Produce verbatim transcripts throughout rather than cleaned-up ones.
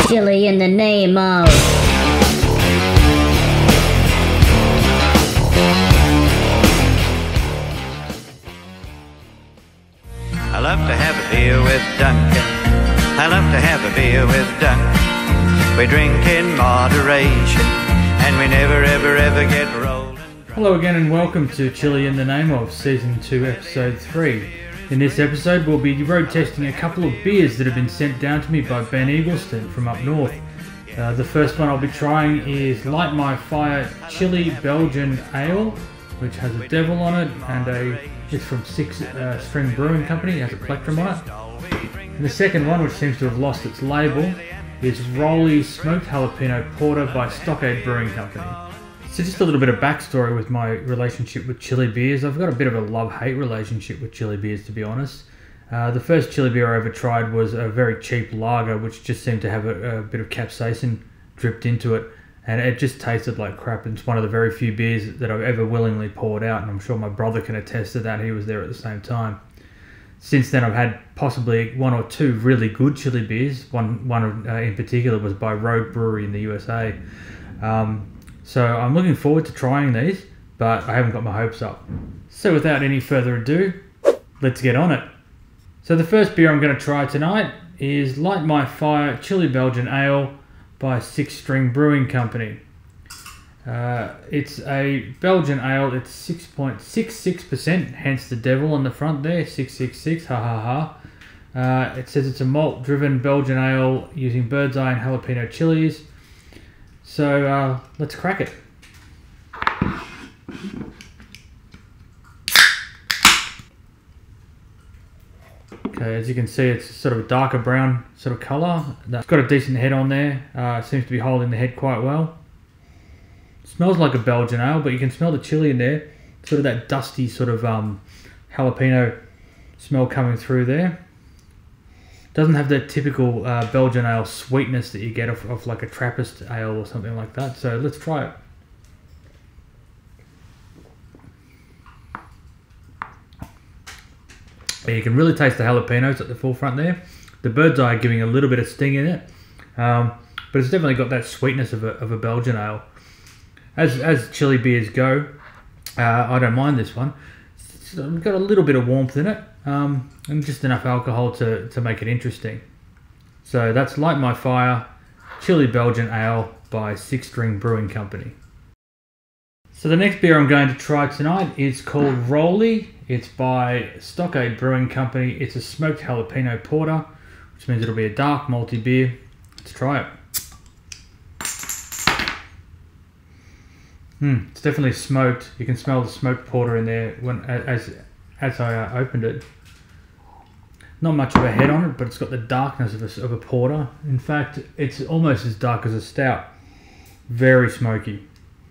Chilli in the name of. I love to have a beer with Duncan. I love to have a beer with Duncan. We drink in moderation, and we never ever ever get rolling. Hello again and welcome to Chilli in the Name of Season two Episode three. In this episode we'll be road testing a couple of beers that have been sent down to me by Ben Eagleston from up north. Uh, the first one I'll be trying is Light My Fire Chilli Belgian Ale, which has a devil on it, and a it's from Sixstring Brewing Company, it has a plectrum on it. And the second one, which seems to have lost its label, is Roly Smoked Jalapeno Porter by Stockade Brewing Company. So just a little bit of backstory with my relationship with chili beers. I've got a bit of a love-hate relationship with chili beers, to be honest. Uh, the first chili beer I ever tried was a very cheap lager, which just seemed to have a, a bit of capsaicin dripped into it, and it just tasted like crap. It's one of the very few beers that I've ever willingly poured out, and I'm sure my brother can attest to that. He was there at the same time. Since then, I've had possibly one or two really good chili beers. One, one uh, in particular was by Roly Brewery in the U S A. Um, So I'm looking forward to trying these, but I haven't got my hopes up. So without any further ado, let's get on it. So the first beer I'm going to try tonight is Light My Fire Chilli Belgian Ale by Sixstring Brewing Company. Uh, it's a Belgian ale, it's six point six six percent, hence the devil on the front there, six six six, ha ha ha. Uh, it says it's a malt-driven Belgian ale using bird's eye and jalapeno chilies. So uh, let's crack it. Okay, as you can see, it's sort of a darker brown sort of colour. It's got a decent head on there. Uh, seems to be holding the head quite well. It smells like a Belgian ale, but you can smell the chili in there. Sort of that dusty sort of um, jalapeno smell coming through there. Doesn't have that typical uh, Belgian ale sweetness that you get off, off like a Trappist ale or something like that. So let's try it. Yeah, you can really taste the jalapenos at the forefront there. The bird's eye giving a little bit of sting in it, um, but it's definitely got that sweetness of a, of a Belgian ale. As as chili beers go, uh, I don't mind this one. It's got a little bit of warmth in it. Um, and just enough alcohol to, to make it interesting. So that's Light My Fire Chilli Belgian Ale by Sixstring Brewing Company. So the next beer I'm going to try tonight is called Roly. It's by Stockade Brewing Company. It's a smoked jalapeno porter, which means it'll be a dark malty beer. Let's try it. Hmm, it's definitely smoked. You can smell the smoked porter in there when as as I uh, opened it. Not much of a head on it, but it's got the darkness of a, of a porter. In fact, it's almost as dark as a stout. Very smoky.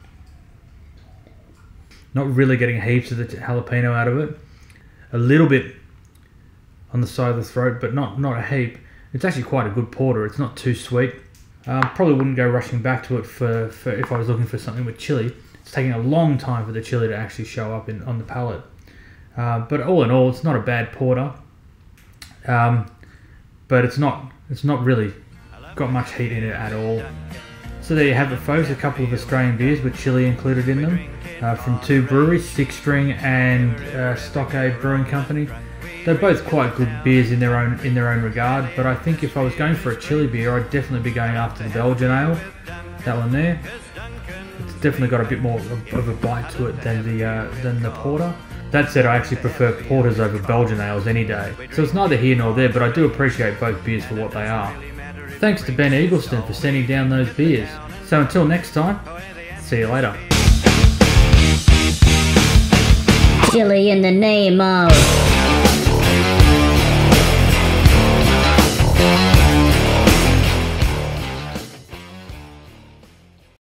Not really getting heaps of the jalapeno out of it. A little bit on the side of the throat, but not, not a heap. It's actually quite a good porter. It's not too sweet. Um, probably wouldn't go rushing back to it for, for if I was looking for something with chili. It's taking a long time for the chili to actually show up in on the palate. Uh, but all in all, it's not a bad porter. Um, but it's not it's not really got much heat in it at all. So there you have it, folks, a couple of Australian beers with chili included in them, uh, from two breweries, Sixstring and uh, Stockade Brewing Company. They're both quite good beers in their own in their own regard, but I think if I was going for a chili beer, I'd definitely be going after the Belgian ale, that one there. It's definitely got a bit more of, of a bite to it than the uh, than the porter. That said, I actually prefer porters over Belgian ales any day. So it's neither here nor there, but I do appreciate both beers for what they are. Thanks to Ben Eagleston for sending down those beers. So until next time, see you later. Chilli in the name of.